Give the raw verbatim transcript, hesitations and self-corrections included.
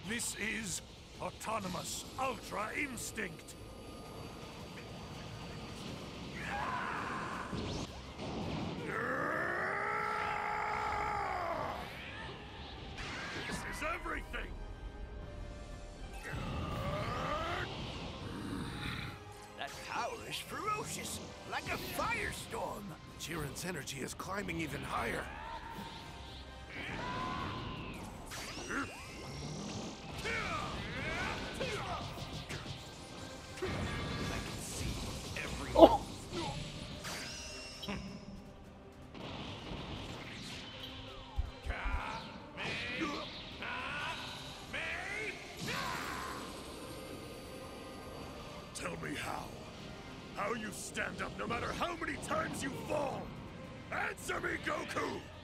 This is autonomous Ultra Instinct. This is everything. That power is ferocious, like a firestorm. Jiren's energy is climbing even higher. I can see every... Oh! Tell me how. How you stand up no matter how many times you fall. Answer me, Goku!